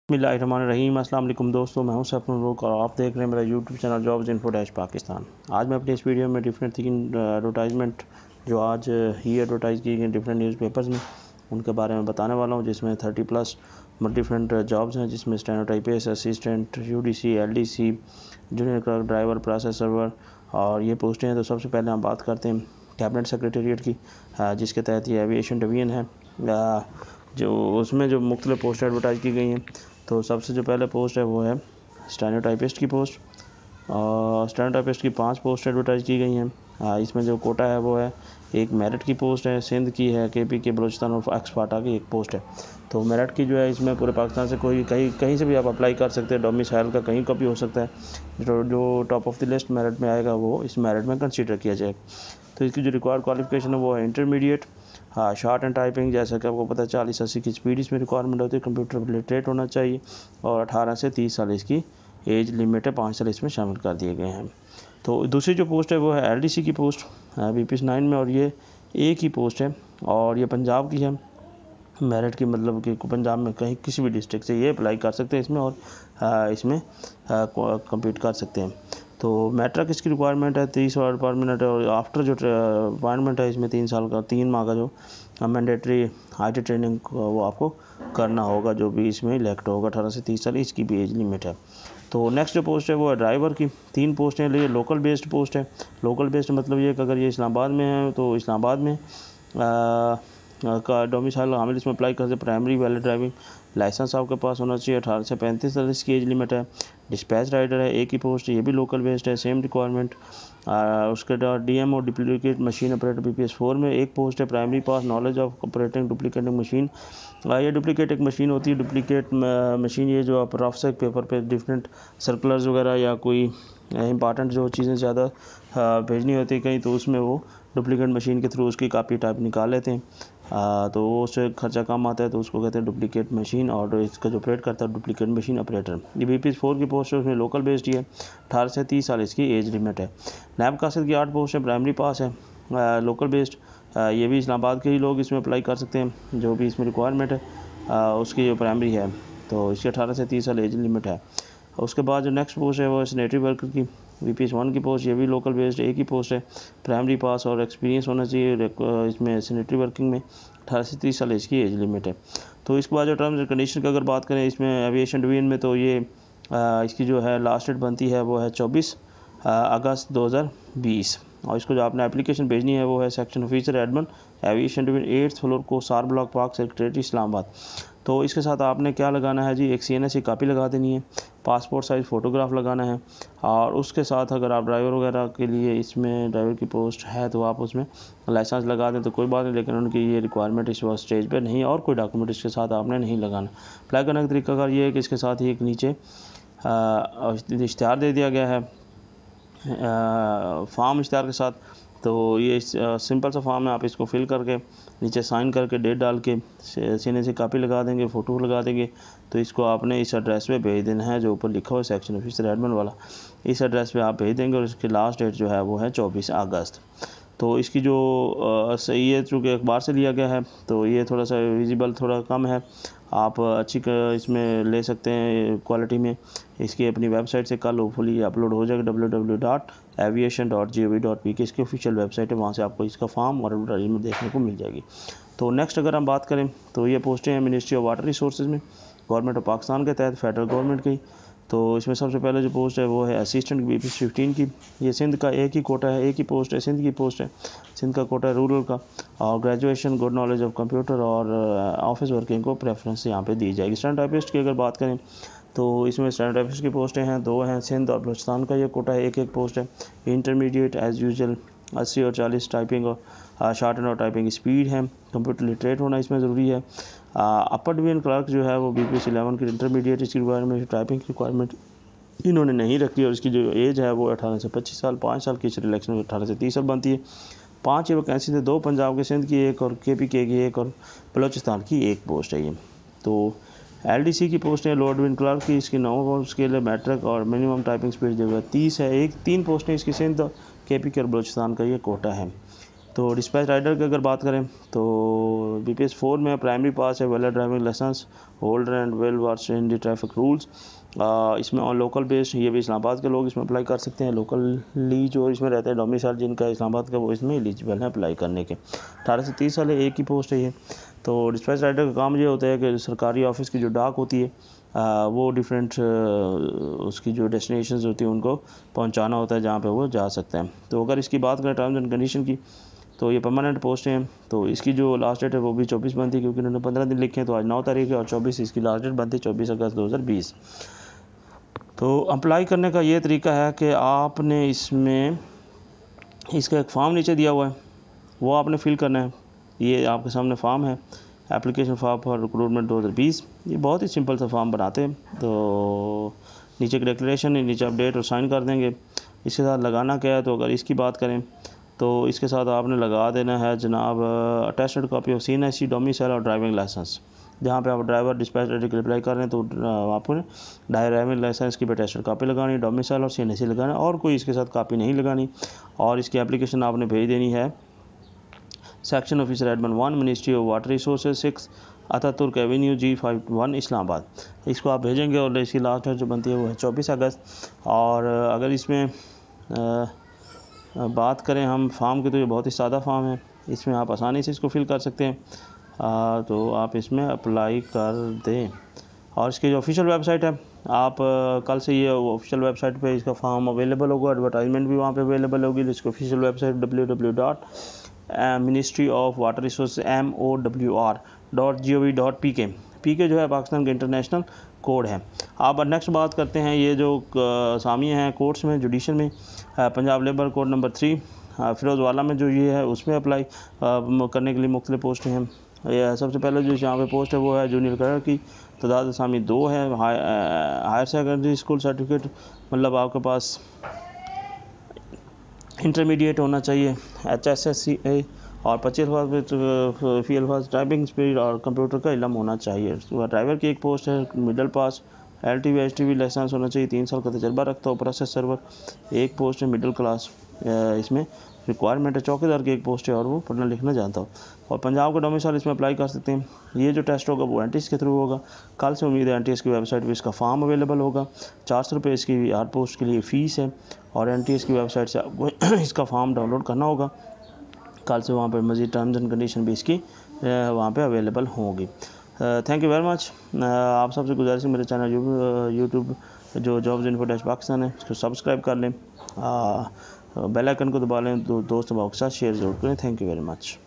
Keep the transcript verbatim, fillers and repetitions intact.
बिस्मिल्लाहिर्रहमानिर्रहीम। अस्सलाम वालेकुम दोस्तों, मैं हूं सैफ नूर और आप देख रहे हैं मेरा YouTube channel jobs info dash Pakistan. आज मैं अपनी इस वीडियो में डिफरेंट थिंकिंग एडवर्टाइजमेंट जो आज ही एडवर्टाइज़ की गई डिफरेंट न्यूज़पेपर्स में उनके बारे में बताने वाला हूं, जिसमें थर्टी प्लस डिफरेंट जॉब्स हैं, जिसमें stenotypist, assistant, UDC, LDC, junior clerk, driver, process server और ये पोस्टें हैं। तो सबसे पहले हम बात करते हैं कैबिनेट सेक्रेटेरिएट की, जिसके तहत ये एविएशन डिवीज़न है, जो उसमें जो मुख्तलिफ पोस्ट एडवर्टाइज़ की गई हैं। तो सबसे जो पहले पोस्ट है वो है स्टेनोटाइपिस्ट की पोस्ट, और स्टेनोटाइपिस्ट की पांच पोस्ट एडवर्टाइज़ की गई हैं। इसमें जो कोटा है वो है एक मेरिट की पोस्ट है, सिंध की है, के पी के, बलूचिस्तान और एक्सपाटा की एक पोस्ट है। तो मेरिट की जो है इसमें पूरे पाकिस्तान से कोई कहीं कहीं से भी आप अप्लाई कर सकते हैं, डोमिसाइल का कहीं का भी हो सकता है। जो जो top of the list merit में आएगा वो इस मेरिट में कंसीडर किया जाएगा। तो इसकी जो रिक्वायर्ड क्वालिफिकेशन है वो है इंटरमीडिएट, हाँ, शॉर्ट एंड टाइपिंग, जैसा कि आपको पता है चालीस अस्सी की स्पीड इसमें रिक्वायरमेंट होती है, कंप्यूटर लिटरेट होना चाहिए और अठारह से तीस साल इसकी एज लिमिट है, पाँच साल इसमें शामिल कर दिए गए हैं। तो दूसरी जो पोस्ट है वो है एलडीसी की post B P S nine में, और ये एक ही पोस्ट है और ये पंजाब की है। मेरिट की मतलब कि पंजाब में कहीं किसी भी डिस्ट्रिक्ट से ये अप्लाई कर सकते हैं इसमें और आ, इसमें कम्पीट कर सकते हैं। तो मैट्रिक इसकी रिक्वायरमेंट है तीस वर्ड पर मिनट, और आफ्टर जो अपॉइंटमेंट है इसमें तीन साल का तीन माह का जो मैंडेटरी आई टी ट्रेनिंग वो आपको करना होगा, जो भी इसमें इलेक्ट होगा। अठारह से तीस साल इसकी भी एज लिमिट है। तो नेक्स्ट जो पोस्ट है वो है ड्राइवर की, तीन पोस्टें लिए लोकल बेस्ड पोस्ट है। लोकल बेस्ड मतलब ये कि अगर ये इस्लामाबाद में है तो इस्लामाबाद में आ, का डोमिसाइल हामिल इसमें अप्लाई कर सकते। प्राइमरी वैलिड ड्राइविंग लाइसेंस आपके पास होना चाहिए। अठारह से पैंतीस साल इसकी एज लिमिट है। डिस्पैच राइडर है, एक ही पोस्ट, ये भी लोकल बेस्ड है, सेम रिक्वायरमेंट। उसके बाद डीएम और duplicate machine operator B P S four में एक पोस्ट है। Primary pass knowledge of operating duplicating machine, ये डुप्लीकेट एक मशीन होती है। डुप्लीकेट मशीन ये जो आप रफ से पेपर पे डिफरेंट सर्कुलर्स वगैरह या कोई इंपॉर्टेंट जो चीज़ें ज़्यादा भेजनी होती है कहीं, तो उसमें वो डुप्लीकेट मशीन के थ्रू उसकी कापी टाइप निकाल लेते हैं। आ, तो उससे खर्चा कम आता है, तो उसको कहते हैं डुप्लीकेट मशीन, और इसका जो ऑपरेट करता है डुप्लीकेट मशीन ऑपरेटर। ये बी पी एस फोर की पोस्ट है, उसमें लोकल बेस्ड ही है। अठारह से तीस साल इसकी एज लिमिट है। नैब कासिद की आठ पोस्ट है, प्राइमरी पास है, आ, लोकल बेस्ड, आ, ये भी इस्लामाबाद के ही लोग इसमें अप्लाई कर सकते हैं, जो भी इसमें रिक्वायरमेंट है आ, उसकी जो प्राइमरी है, तो इसकी अठारह से तीस साल एज लिमिट है। उसके बाद जो नेक्स्ट पोस्ट है वो सैनिटरी वर्कर की वी पी एस वन की पोस्ट, ये भी लोकल बेस्ड एक ही पोस्ट है। प्राइमरी पास और एक्सपीरियंस होना चाहिए इसमें सैनिटरी वर्किंग में। अठारह से तीस साल इसकी एज लिमिट है। तो इसके बाद जो टर्म्स एंड कंडीशन की अगर बात करें इसमें एविएशन डिवीजन में, तो ये आ, इसकी जो है लास्ट डेट बनती है वो है चौबीस अगस्त दो हज़ार बीस, और इसको जो आपने एप्लीकेशन भेजनी है वो है section officer admin aviation division eighth floor Kohsar block park secretary Islamabad. तो इसके साथ आपने क्या लगाना है जी, एक सी एन एस की कापी लगा देनी है, पासपोर्ट साइज़ फ़ोटोग्राफ लगाना है, और उसके साथ अगर आप ड्राइवर वगैरह के लिए इसमें ड्राइवर की पोस्ट है तो आप उसमें लाइसेंस लगा दें तो कोई बात नहीं, लेकिन उनकी ये रिक्वायरमेंट इस वक्त स्टेज पर नहीं, और कोई डॉक्यूमेंट इसके साथ आपने नहीं लगाना। अप्लाई करने का तरीका अगर ये है कि इसके साथ ही एक नीचे इश्तिहार दे दिया गया है फॉर्म इश्तिहार के साथ। तो ये सिंपल सा फॉर्म है, आप इसको फिल करके नीचे साइन करके डेट डाल के सीने से कापी लगा देंगे, फ़ोटो लगा देंगे। तो इसको आपने इस एड्रेस पे भेज देना है जो ऊपर लिखा हुआ है सेक्शन ऑफिसर एडमिन वाला, इस एड्रेस पे आप भेज देंगे, और इसकी लास्ट डेट जो है वो है चौबीस अगस्त। तो इसकी जो सही है, चूँकि अखबार से लिया गया है तो ये थोड़ा सा विजिबल थोड़ा कम है, आप अच्छी इसमें ले सकते हैं क्वालिटी में। इसकी अपनी वेबसाइट से कल होपफुली अपलोड हो जाएगा, W W W dot aviation dot G O V dot P K इसकी ऑफिशियल वेबसाइट है, वहाँ से आपको इसका फॉर्म और एडवर्टाइजमेंट देखने को मिल जाएगी। तो नेक्स्ट अगर हम बात करें तो ये पोस्टें हैं मिनिस्ट्री ऑफ वाटर रिसोर्सेज में, गवर्नमेंट ऑफ पाकिस्तान के तहत, फेडरल गवर्नमेंट की। तो इसमें सबसे पहले जो पोस्ट है वो है assistant B P S fifteen की, ये सिंध का एक ही कोटा है, एक ही पोस्ट है, सिंध की पोस्ट है, सिंध का कोटा है रूरल का, और graduation good knowledge of computer और ऑफिस वर्किंग को प्रेफरेंस यहाँ पे दी जाएगी। स्टेनोटाइपिस्ट की अगर बात करें तो इसमें स्टेनोटाइपिस्ट की पोस्टें हैं, दो हैं, सिंध और बलूचिस्तान का ये कोटा है, एक एक पोस्ट है। इंटरमीडिएट एज़ यूजुअल अस्सी और चालीस टाइपिंग और शॉर्ट एंड और टाइपिंग स्पीड है, कंप्यूटर लिटरेट होना इसमें ज़रूरी है। अपर डिवीजन क्लर्क जो है वो बी पी एस इलेवन की इंटरमीडिएट इसकी रिक्वायरमेंट, टाइपिंग की रिक्वायरमेंट इन्होंने नहीं रखी, और इसकी जो एज है वो अठारह से पच्चीस साल, पाँच साल की सिलेक्शन में अठारह से तीस साल बनती है। पाँच ये वैकेंसी थे, दो पंजाब के, सिंध की एक, और के पी के की एक, और बलूचिस्तान की एक पोस्ट है ये। तो एल डी सी की पोस्ट है लोअर डिवीजन क्लर्क की, इसकी नौ पोस्ट के लिए मैट्रिक और मिनिमम टाइपिंग स्पीड जो है तीस है, एक तीन पोस्टें इसकी सिंध, के पी के और बलूचिस्तान का ये कोटा है। तो डिस्पैच राइडर की अगर बात करें तो बी पी एस फोर में प्राइमरी पास है, valid driving licence holder and well versed in the traffic rules. इसमें ऑन लोकल बेस्ड, ये भी इस्लामाबाद के लोग इसमें अप्लाई कर सकते हैं। लोकली जो इसमें रहते हैं डोमिसाइल जिनका इस्लामाबाद का, वो इसमें एलिजिबल है अप्लाई करने के। अठारह से तीस साल एक ही पोस्ट है ये। तो डिस्पैच राइटर का काम ये होता है कि सरकारी ऑफिस की जो डाक होती है आ, वो डिफरेंट उसकी जो डेस्टिनेशंस होती हैं उनको पहुंचाना होता है जहाँ पे वो जा सकते हैं। तो अगर इसकी बात करें टर्म्स एंड कंडीशन की, तो ये परमानेंट पोस्ट हैं। तो इसकी जो लास्ट डेट है वो भी चौबीस बनती है, क्योंकि उन्होंने पंद्रह दिन लिखे हैं, तो आज नौ तारीख है और चौबीस इसकी लास्ट डेट बनती है, चौबीस अगस्त दो हज़ार बीस। तो अप्लाई करने का ये तरीका है कि आपने इसमें इसका एक फॉर्म नीचे दिया हुआ है, वो आपने फिल करना है। ये आपके सामने फॉर्म है, एप्लीकेशन फॉर्म फॉर रिक्रूटमेंट दो हज़ार बीस। ये बहुत ही सिंपल सा फॉर्म बनाते हैं। तो नीचे डिक्लेरेशन है, नीचे अपडेट और साइन कर देंगे। इसके साथ लगाना क्या है, तो अगर इसकी बात करें तो इसके साथ आपने लगा देना है जनाब attested copy of C N S C domicile और ड्राइविंग लाइसेंस। जहाँ पे आप ड्राइवर डिस्पैच राइटर के लिए अप्लाई कर रहे हैं तो आपको ड्राइविंग लाइसेंस की अटेस्टेड कॉपी लगानी, डोमिसाइल और सी एन एस सी लगाना, और कोई इसके साथ कॉपी नहीं लगानी। और इसकी एप्लीकेशन आपने भेज देनी है section officer admin one, ministry of water resources, six Ataturk avenue, G five one, Islamabad. इसको आप भेजेंगे और इसकी लास्ट डेट जो बनती है वो है चौबीस अगस्त। और अगर इसमें आ, बात करें हम फॉर्म की, तो ये बहुत ही सादा फॉर्म है, इसमें आप आसानी से इसको फिल कर सकते हैं। आ, तो आप इसमें अप्लाई कर दें। और इसकी जो ऑफिशियल वेबसाइट है, आप आ, कल से ये ऑफिशियल वेबसाइट पे इसका फॉर्म अवेलेबल होगा, एडवर्टाइजमेंट भी वहाँ पे अवेलेबल होगी। इसकी official website W W W dot ministry of water resource M O W R dot G O V dot P K. P K जो है पाकिस्तान का इंटरनेशनल कोड है। आप नेक्स्ट बात करते हैं ये जो सामिया हैं कोर्ट्स में, जुडिशल में, Punjab labour code number three Ferozwala में जो ये है उसमें अप्लाई करने के लिए मुख्तलिफ पोस्टें हैं। ये सबसे पहले जो यहाँ पे पोस्ट है वो है जूनियर क्लर्क की, तादाद असामी दो है। हायर सेकेंडरी स्कूल सर्टिफिकेट, मतलब आपके पास इंटरमीडिएट होना चाहिए, H S S C A, और पच्चीस फी अल्फाज टाइपिंग स्पीड और कंप्यूटर का इल्म होना चाहिए। ड्राइवर की एक पोस्ट है, middle pass, L T V H T V licence होना चाहिए, तीन साल का तजर्बा रखता हो। प्रोसेस सर्वर एक पोस्ट है, मिडिल क्लास, इसमें रिक्वायरमेंट है। चौकीदार की एक पोस्ट है और वो पढ़ना लिखना जानता हो। और पंजाब का डोमिसाइल इसमें अप्लाई कर सकते हैं। ये जो टेस्ट होगा वो एन टी एस के थ्रू होगा। कल से उम्मीद है एन टी एस की वेबसाइट पर इसका फॉर्म अवेलेबल होगा। चार सौ रुपये इसकी हर पोस्ट के लिए फ़ीस है, और एन टी एस की वेबसाइट से आपको इसका फॉर्म डाउनलोड करना होगा। कल से वहाँ पर मज़ीद टर्म्स एंड कंडीशन भी इसकी वहाँ पे अवेलेबल होंगी। Thank you very much. आप सबसे गुजारिश है मेरे चैनल यूट्यूब जो जॉब्स इन्फो डैश पाकिस्तान है, इसको सब्सक्राइब कर लें, बेल आइकन को दबा लें, दो दोस्तों के साथ शेयर ज़रूर करें। Thank you very much.